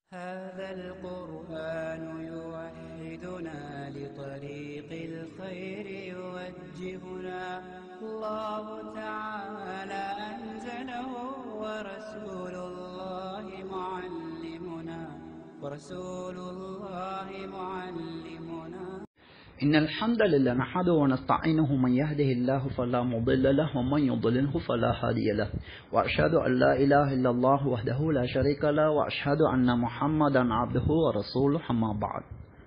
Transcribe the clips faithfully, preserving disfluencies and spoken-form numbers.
هذا القرآن يوحدنا لطريق الخير يوجهنا الله تعالى أنزله ورسول الله معلمنا ورسول الله معلمنا إن الحمد لله نحمده ونستعينه من يهده الله فلا مضل له ومن يضلله فلا هادي له وأشهد أن لا إله إلا الله وحده لا شريك له وأشهد أن محمدا عبده ورسوله أما بعد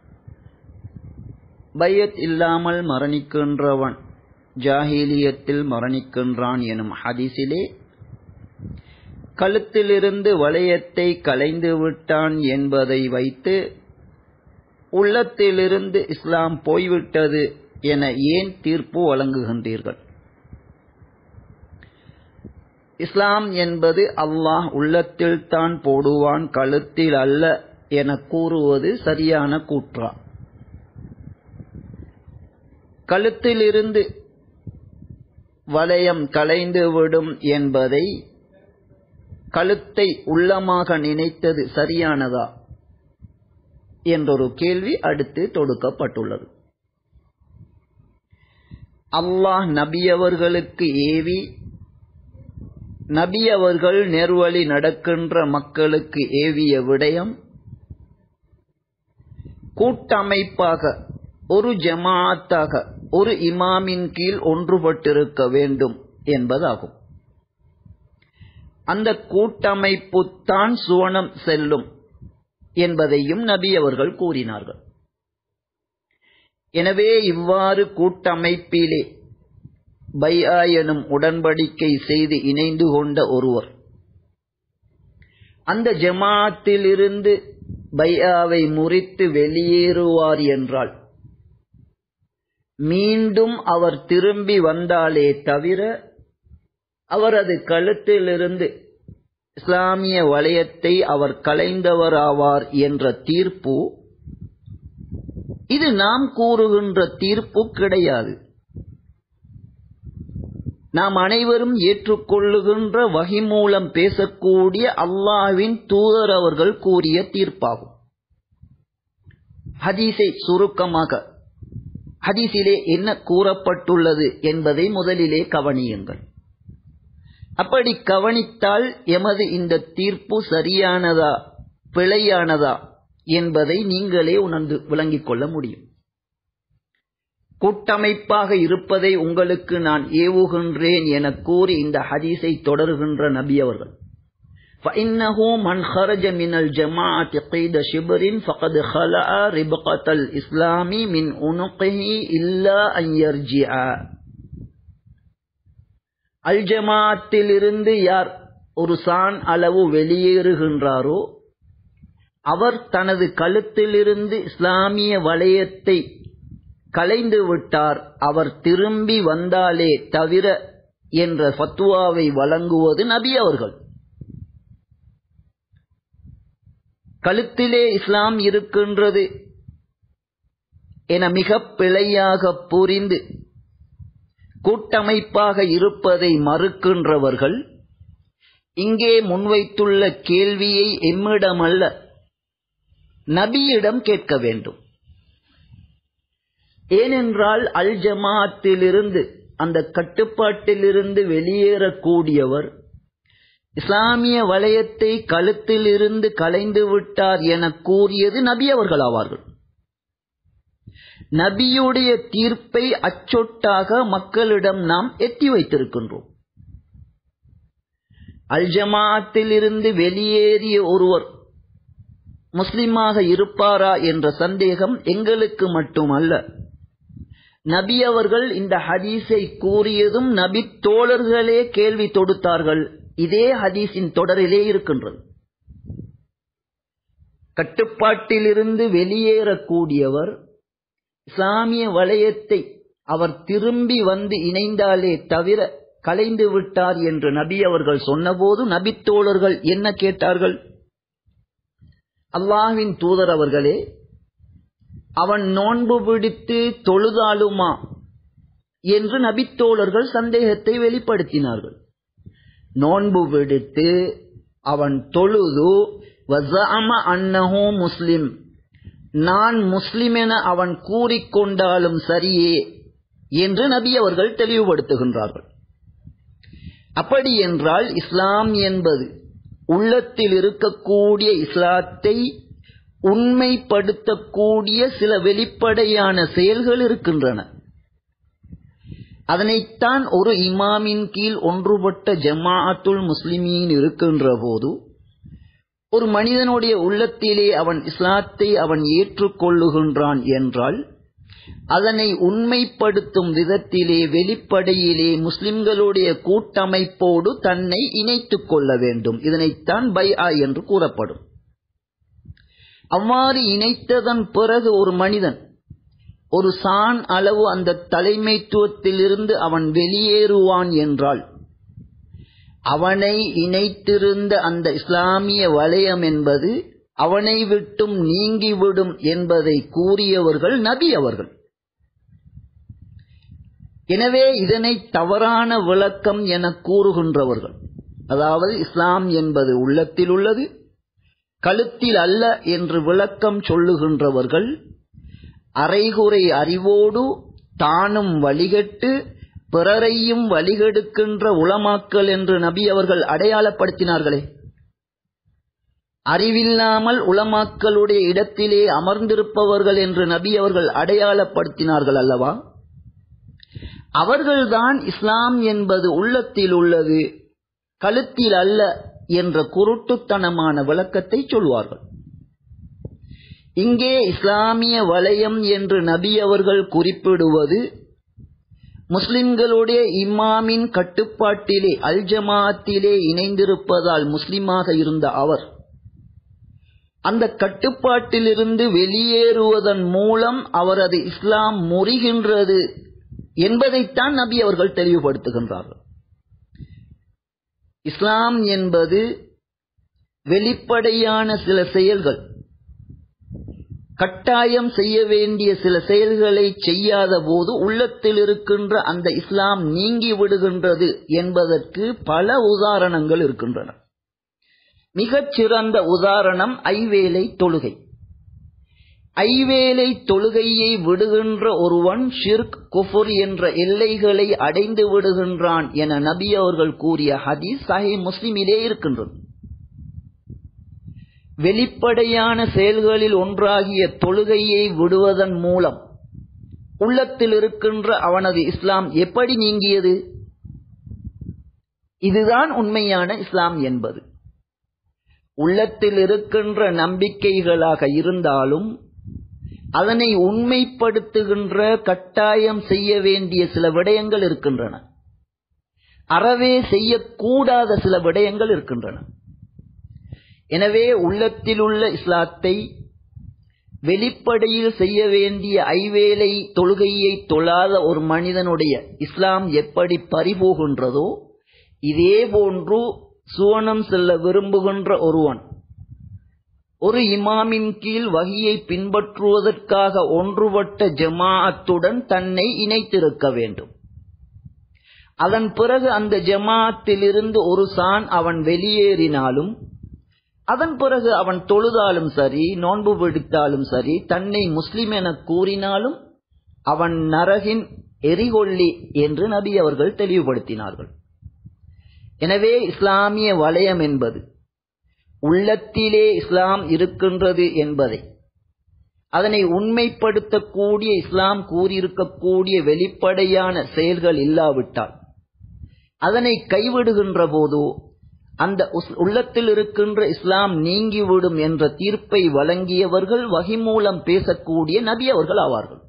பையத் இல்லாமல் மரணிக்கின்றவன் ஜாஹிலியத்தில் மரணிக்கின்றான் எனும் ஹதீஸிலே கழுத்திலிருந்து வளையத்தை களைந்து விட்டான் என்பதை வைத்து உள்ளத்திலிருந்து இஸ்லாம் போய்விட்டது என ஏன் தீர்ப்பு வழங்குகின்றீர்கள்? இஸ்லாம் என்பது அல்லாஹ் உள்ளத்தில் தான் போடுவான், கழுத்தில் அல்ல என கூறுவது சரியான கூற்றா? கழுத்திலிருந்து வளையம் களைந்துவிடும் என்பதை கழுத்தை உள்ளமாக நினைத்தது சரியானதா என்றொரு கேள்வி அடுத்து தொடுக்கப்பட்டுள்ளது. அல்லாஹ் நபியவர்களுக்கு ஏவி நபியவர்கள் நேர்வழி நடக்கின்ற மக்களுக்கு ஏவிய விடயம் கூட்டமைப்பாக ஒரு ஜமாஅத்தாக ஒரு இமாமின் கீழ் ஒன்றுபட்டிருக்க வேண்டும் என்பதாகும். அந்த கூட்டமைப்பு தான் சுவனம் செல்லும் என்பதையும் நபி அவர்கள் கூறினார்கள். எனவே இவ்வாறு கூட்டமைப்பிலே பைஆ எனும் உடன்படிக்கை செய்து இணைந்து கொண்ட ஒருவர் அந்த ஜமாஅத்திலிருந்து பைஆவை முறித்து வெளியேறுவார் என்றால் மீண்டும் அவர் திரும்பி வந்தாலே தவிர அவரது கழுத்திலிருந்து இஸ்லாமிய வளையத்தை அவர் களைந்தவராவார் என்ற தீர்ப்பு இது நாம் கூறுகின்ற தீர்ப்பு கிடையாது. நாம் அனைவரும் ஏற்றுக்கொள்ளுகின்ற வஹி மூலம் பேசக்கூடிய அல்லாஹ்வின் தூதர் அவர்கள் கூறிய தீர்ப்பாகும். ஹதீஸை சுருக்கமாக ஹதீஸிலே என்ன கூறப்பட்டுள்ளது என்பதை முதலிலே கவனியுங்கள். அப்படி கவனித்தால் எமது இந்த தீர்ப்பு சரியானதா பிழையானதா என்பதை நீங்களே உணர்ந்து விளங்கிக் கொள்ள முடியும். கூட்டமைப்பாக இருப்பதை உங்களுக்கு நான் ஏவுகின்றேன் என கூறி இந்த ஹதீஸை தொடர்கின்ற நபி அவர்கள் فَإِنَّهُ مَنْ خَرَجَ مِنَ الْجَمَاعَةِ قِيدَ شِبْرٍ فَقَدْ خَلَعَ رِبْقَةَ الْإِسْلَامِ مِنْ عُنُقِهِ إِلَّا أَنْ يَرْجِعَ. அல் ஜமாஅத்திலிருந்து யார் ஒரு சான் அளவு வெளியேறுகின்றாரோ அவர் தனது கழுத்திலிருந்து இஸ்லாமிய வளையத்தை களைந்து விட்டார், அவர் திரும்பி வந்தாலே தவிர என்ற ஃபத்வாவை வழங்குவது நபி அவர்கள். கழுத்திலே இஸ்லாம் இருக்கின்றது என மிக பிழையாக புரிந்து கூட்டமைப்பாக இருப்பதை மறுக்கின்றவர்கள் இங்கே முன்வைத்துள்ள கேள்வியை எம்மிடமல்ல நபியிடம் கேட்க வேண்டும். ஏனென்றால் அல் ஜமாஅத்திலிருந்து அந்த கட்டுப்பாட்டிலிருந்து வெளியேறக்கூடியவர் இஸ்லாமிய வளையத்தை கழுத்திலிருந்து களைந்து விட்டார் என கூறியது நபி அவர்கள் ஆவார்கள். நபியுடைய தீர்ப்பை அச்சொட்டாக மக்களிடம் நாம் எட்டி வைத்திருக்கின்றோம். அல் ஜமாஅத்திலிருந்து வெளியேறிய ஒருவர் முஸ்லிமாக இருப்பாரா என்ற சந்தேகம் எங்களுக்கு மட்டுமல்ல, நபி அவர்கள் இந்த ஹதீஸை கூறியதும் நபி தோழர்களே கேள்வி தொடுத்தார்கள். இதே ஹதீஸின் தொடரிலே இருக்கின்றது. கட்டுப்பாட்டிலிருந்து வெளியேறக்கூடியவர் இஸ்லாமிய வளையத்தை அவர் திரும்பி வந்து இணைந்தாலே தவிர களைந்து விட்டார் என்று நபி அவர்கள் சொன்னபோது நபி தோழர்கள் என்ன கேட்டார்கள்? அல்லாஹ்வின் தூதர் அவர்களே, அவன் நோன்பு பிடித்து தொழுதாலுமா என்று நபி தோழர்கள் சந்தேகத்தை வெளிப்படுத்தினார்கள். நோன்பு விடுத்து அவன் தொழுது வஸஅம அன்னஹு முஸ்லிம், நான் முஸ்லிம் என அவன் கூறிக்கொண்டாலும் சரியே என்று நபி அவர்கள் தெளிவுபடுத்துகின்றார்கள். அப்படி என்றால் இஸ்லாம் என்பது உள்ளத்தில் இருக்கக்கூடிய இஸ்லாத்தை உண்மைப்படுத்தக்கூடிய சில வெளிப்படையான செயல்கள் இருக்கின்றன. அதனைத்தான் ஒரு இமாமின் கீழ் ஒன்றுபட்ட ஜமாஅத்துல் முஸ்லிமீன் இருக்கின்ற போது ஒரு மனிதனுடைய உள்ளத்திலே அவன் இஸ்லாத்தை அவன் ஏற்றுக்கொள்ளுகின்றான் என்றால் அதனை உண்மைப்படுத்தும் விதத்திலே வெளிப்படையிலே முஸ்லிம்களுடைய கூட்டமைப்போடு தன்னை இணைத்துக் கொள்ள வேண்டும். இதனைத்தான் பைஆ என்று கூறப்படும். அவ்வாறு இணைத்ததன் பிறகு ஒரு மனிதன் ஒரு சான் அளவு அந்த தலைமைத்துவத்திலிருந்து அவன் வெளியேறுவான் என்றால் அவனை இணைத்திருந்த அந்த இஸ்லாமிய வலயம் என்பது அவனை விட்டும் நீங்கிவிடும் என்பதை கூறியவர்கள் நபி அவர்கள். எனவே இதனை தவறான விளக்கம் என கூறுகின்றவர்கள், அதாவது இஸ்லாம் என்பது உள்ளத்தில் உள்ளது, கழுத்தில் அல்ல என்று விளக்கம் சொல்லுகின்றவர்கள் அரைகுறை அறிவோடு தானும் வழிகட்டு பிறரையும் வழிகெடுக்கின்ற உலமாக்கள் என்று நபி அவர்கள் அடையாளப்படுத்தினார்களே. அறிவில்லாமல் உலமாக்களுடைய இடத்திலே அமர்ந்திருப்பவர்கள் என்று நபி அவர்கள் அடையாளப்படுத்தினார்கள் அல்லவா? அவர்கள்தான் இஸ்லாம் என்பது உள்ளத்தில் உள்ளது, கழுத்தில் அல்ல என்ற குருட்டுத்தனமான விளக்கத்தை சொல்வார்கள். இங்கே இஸ்லாமிய வலயம் என்று நபி அவர்கள் குறிப்பிடுவது முஸ்லிம்களுடைய இமாமின் கட்டுப்பாட்டிலே அல் ஜமாஅத்திலே இணைந்திருப்பதால் முஸ்லிமாக இருந்த அவர் அந்த கட்டுப்பாட்டிலிருந்து வெளியேறுவதன் மூலம் அவரது இஸ்லாம் முறிகின்றது என்பதைத்தான் நபி அவர்கள் தெளிவுபடுத்துகின்றார்கள். இஸ்லாம் என்பது வெளிப்படையான சில செயல்கள், கட்டாயம் செய்ய வேண்டிய சில செயல்களை செய்யாத போது உள்ளத்தில் இருக்கின்ற அந்த இஸ்லாம் நீங்கி விடுகின்றது என்பதற்கு பல உதாரணங்கள் இருக்கின்றன. மிகச் சிறந்த உதாரணம் ஐவேளை தொழுகை. ஐவேளை தொழுகையை விடுகின்ற ஒருவன் ஷிர்க் குஃபுர் என்ற எல்லைகளை அடைந்து விடுகின்றான் என நபி அவர்கள் கூறிய ஹதீஸ் சஹீஹ் முஸ்லிமிலே இருக்கின்றது. வெளிப்படையான செயல்களில் ஒன்றாகிய தொழுகையை விடுவதன் மூலம் உள்ளத்தில் இருக்கின்ற அவனது இஸ்லாம் எப்படி நீங்கியது? இதுதான் உண்மையான இஸ்லாம் என்பது. உள்ளத்தில் இருக்கின்ற நம்பிக்கைகளாக இருந்தாலும் அதனை உண்மைப்படுத்துகின்ற கட்டாயம் செய்ய வேண்டிய சில விடயங்கள் இருக்கின்றன, அறவே செய்யக்கூடாத சில விடயங்கள் இருக்கின்றன. எனவே உள்ளத்தில் உள்ள இஸ்லாத்தை வெளிப்படையில் செய்ய வேண்டிய ஐவேளை தொழுகையை தொழாத ஒரு மனிதனுடைய இஸ்லாம் எப்படி பறிபோகின்றதோ இதே போன்று சுவனம் செல்ல விரும்புகின்ற ஒருவன் ஒரு இமாமின் கீழ் வஹியை பின்பற்றுவதற்காக ஒன்றுபட்ட ஜமாஅத்துடன் தன்னை இணைத்திருக்க வேண்டும். அதன் பிறகு அந்த ஜமாஅத்திலிருந்து ஒரு சான் அவன் வெளியேறினாலும் அதன் பிறகு அவன் தொழுதாலும் சரி, நோன்பு பிடித்தாலும் சரி, தன்னை முஸ்லிம் என கூறினாலும் அவன் நரகின் எரிகொள்ளி என்று நபி அவர்கள் தெளிவுபடுத்தினார்கள். எனவே இஸ்லாமிய வலயம் என்பது உள்ளத்திலே இஸ்லாம் இருக்கின்றது என்பதை, அதனை உண்மைப்படுத்தக்கூடிய இஸ்லாம் கூறியிருக்கக்கூடிய வெளிப்படையான செயல்கள் இல்லாவிட்டால் அதனை கைவிடுகின்ற போதோ அந்த உள்ளத்தில் இருக்கின்ற இஸ்லாம் நீங்கிவிடும் என்ற தீர்ப்பை வழங்கியவர்கள் வஹி மூலம் பேசக்கூடிய நபி அவர்கள் ஆவார்கள்.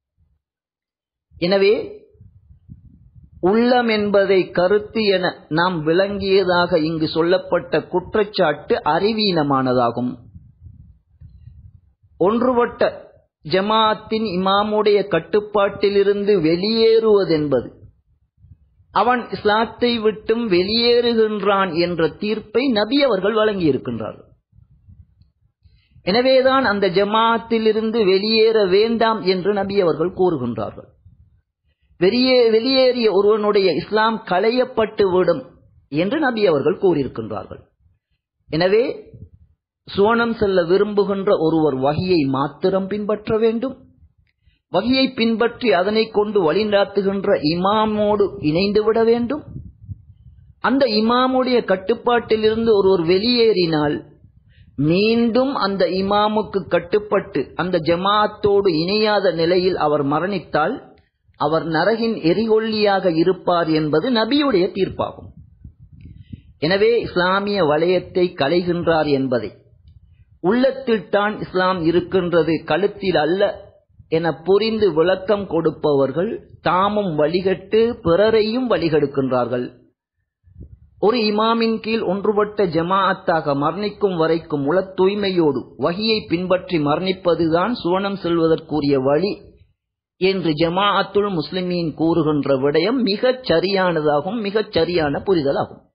எனவே உள்ளம் என்பதை கருத்து என நாம் விளங்கியதாக இங்கு சொல்லப்பட்ட குற்றச்சாட்டு அறிவீனமானதாகும். ஒன்றுபட்ட ஜமாஅத்தின் இமாமுடைய கட்டுப்பாட்டிலிருந்து வெளியேறுவதென்பது அவன் இஸ்லாத்தை விட்டும் வெளியேறுகின்றான் என்ற தீர்ப்பை நபி அவர்கள் வழங்கியிருக்கின்றார்கள். எனவேதான் அந்த ஜமாஅத்திலிருந்து வெளியேற வேண்டாம் என்று நபி அவர்கள் கூறுகின்றார்கள். வெளியே வெளியேறிய ஒருவனுடைய இஸ்லாம் களையப்பட்டு விடும் என்று நபி அவர்கள் கூறியிருக்கின்றார்கள். எனவே சுவனம் செல்ல விரும்புகின்ற ஒருவர் வஹியை மாத்திரம் பின்பற்ற வேண்டும். வஹியை பின்பற்றி அதனை கொண்டு வழிநடத்துகின்ற இமாமோடு இணைந்து விட வேண்டும். அந்த இமாமுடைய கட்டுப்பாட்டிலிருந்து ஒருவர் வெளியேறினால் மீண்டும் அந்த இமாமுக்கு கட்டுப்பட்டு அந்த ஜமாஅத்தோடு இணையாத நிலையில் அவர் மரணித்தால் அவர் நரகின் எரிகொள்ளியாக இருப்பார் என்பது நபியுடைய தீர்ப்பாகும். எனவே இஸ்லாமிய வளையத்தை களைகின்றார் என்பதை, உள்ளத்தில் தான் இஸ்லாம் இருக்கின்றது கழுத்தில் அல்ல என புரிந்து விளக்கம் கொடுப்பவர்கள் தாமும் வழிகட்டு பிறரையும் வழிகெடுக்கின்றார்கள். ஒரு இமாமின் கீழ் ஒன்றுபட்ட ஜமாஅத்தாக மரணிக்கும் வரைக்கும் உள தூய்மையோடு வஹியை பின்பற்றி மரணிப்பதுதான் சுவனம் செல்வதற்குரிய வழி என்று ஜமாஅத்துல் முஸ்லிமீன் கூறுகின்ற விடயம் மிகச் சரியானதாகும், மிகச் சரியான புரிதலாகும்.